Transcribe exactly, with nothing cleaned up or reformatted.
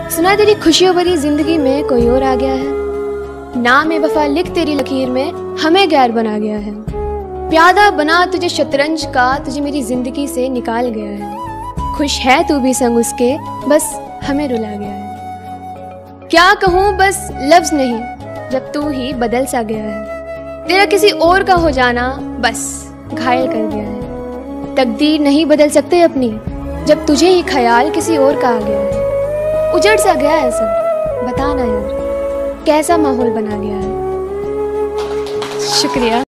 सुना तेरी खुशियों भरी जिंदगी में कोई और आ गया है। नाम ए वफा लिख तेरी लकीर में हमें गैर बना गया है। प्यादा बना तुझे शतरंज का, तुझे मेरी जिंदगी से निकाल गया है। खुश है तू भी संग उसके, बस हमें रुला गया है। क्या कहूँ बस लफ्ज नहीं, जब तू ही बदल सा गया है। तेरा किसी और का हो जाना बस घायल कर गया है। तकदीर नहीं बदल सकते अपनी, जब तुझे ही ख्याल किसी और का आ गया है। उजड़ सा गया है सब, बताना यार कैसा माहौल बना गया है। शुक्रिया।